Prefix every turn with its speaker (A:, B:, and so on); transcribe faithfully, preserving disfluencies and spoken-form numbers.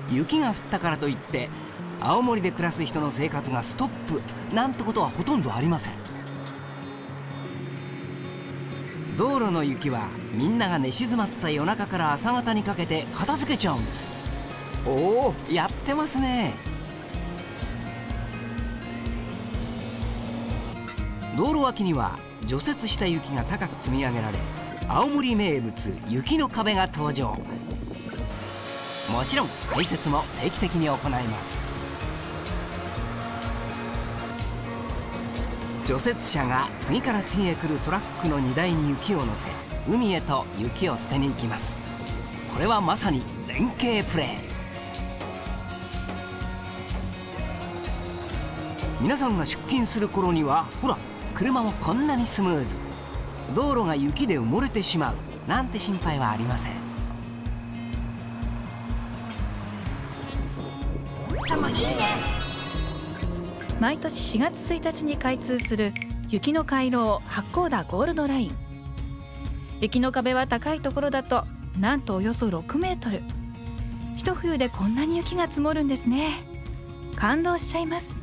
A: 雪が降ったからといって青森で暮らす人の生活がストップなんてことはほとんどありません。道路の雪はみんなが寝静まった夜中から朝方にかけて片付けちゃうんです。おお、やってますね。道路脇には除雪した雪が高く積み上げられ、青森名物雪の壁が登場。もちろん排雪も定期的に行います。除雪車が次から次へ来るトラックの荷台に雪を乗せ、海へと雪を捨てに行きます。これはまさに連携プレー。皆さんが出勤する頃にはほら、車もこんなにスムーズ。道路が雪で埋もれてしまうなんて心配はありません。
B: 毎年しがつついたちに開通する雪の回廊八甲田ゴールドライン。雪の壁は高いところだとなんとおよそろくメートル。一冬でこんなに雪が積もるんですね。感動しちゃいます。